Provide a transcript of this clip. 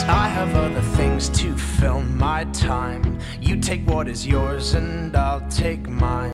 I have other things to fill my time. You take what is yours and I'll take mine.